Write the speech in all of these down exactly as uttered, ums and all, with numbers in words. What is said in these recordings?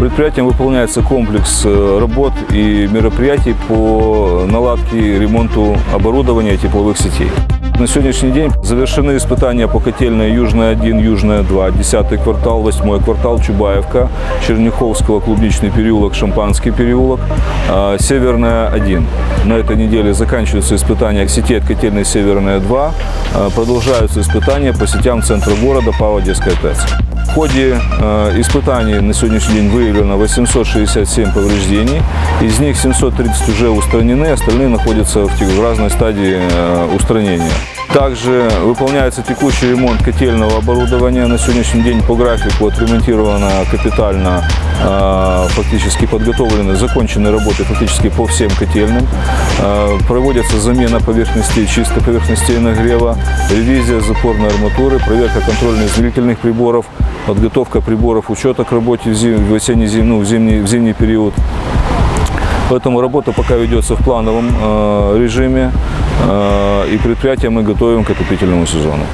Предприятием выполняется комплекс работ и мероприятий по наладке и ремонту оборудования тепловых сетей. На сегодняшний день завершены испытания по котельной Южная один, Южная два, десятый квартал, восьмой квартал, Чубаевка, Черняховского, Клубничный переулок, Шампанский переулок, Северная один. На этой неделе заканчиваются испытания сетей от котельной Северная два, продолжаются испытания по сетям центра города ПАО «Одесская ТЭЦ». В ходе э, испытаний на сегодняшний день выявлено восемьсот шестьдесят семь повреждений, из них семьсот тридцать уже устранены, остальные находятся в, в разной стадии э, устранения. Также выполняется текущий ремонт котельного оборудования. На сегодняшний день по графику отремонтировано капитально, э, фактически подготовлены, закончены работы фактически по всем котельным. Э, проводится замена поверхностей, чистка поверхностей нагрева, ревизия запорной арматуры, проверка контрольно-измерительных приборов, подготовка приборов учета к работе в, зим, в, осенний, зим, ну, в, зимний, в зимний период. Поэтому работа пока ведется в плановом э, режиме, э, и предприятие мы готовим к отопительному сезону.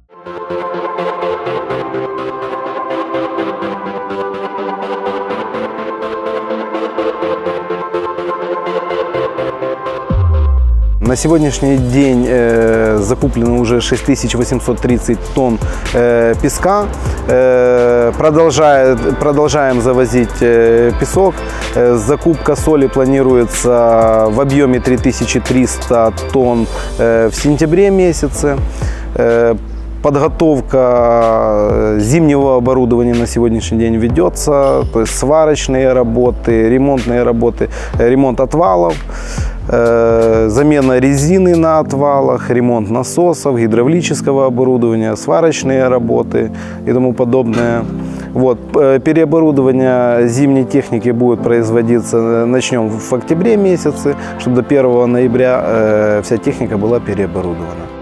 На сегодняшний день э, закуплено уже шесть тысяч восемьсот тридцать тонн э, песка. Э, продолжает, продолжаем завозить э, песок. Э, закупка соли планируется в объеме три тысячи триста тонн э, в сентябре месяце. Э, Подготовка зимнего оборудования на сегодняшний день ведется, то есть сварочные работы, ремонтные работы, ремонт отвалов, э, замена резины на отвалах, ремонт насосов, гидравлического оборудования, сварочные работы и тому подобное. Вот, переоборудование зимней техники будет производиться, начнем в октябре месяце, чтобы до первого ноября э, вся техника была переоборудована.